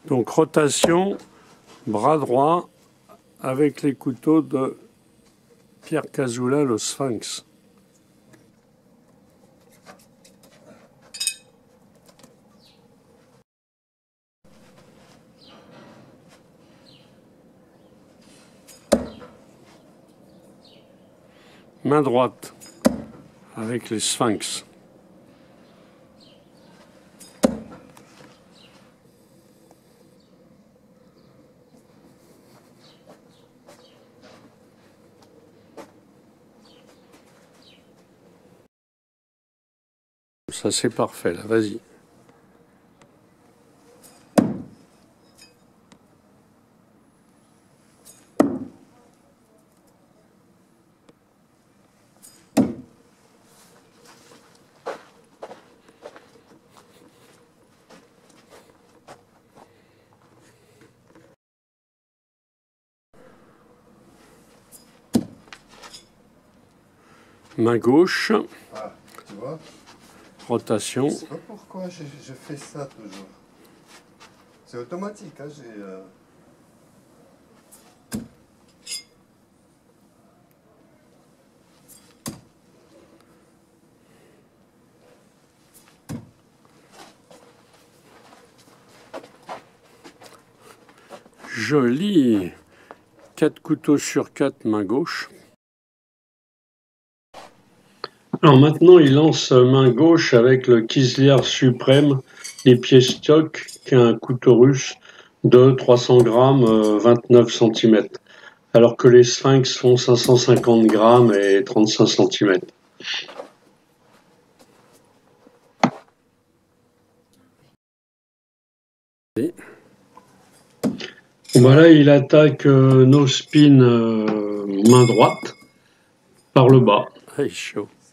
Donc rotation, bras droit, avec les couteaux de Pierre Cazula, le Sphinx. Main droite, avec les Sphinx. Ça c'est parfait là, vas-y. Main gauche. Ah, tu vois? Rotation. Je sais pas pourquoi je fais ça toujours. C'est automatique, hein, Joli. 4 couteaux sur 4, main gauche. Alors maintenant, il lance main gauche avec le Kiesler Suprême, les pieds stock, qui est un couteau russe de 300 grammes, 29 cm. Alors que les Sphinx font 550 grammes et 35 cm. Voilà, il attaque no spin main droite par le bas. Ah, il est chaud.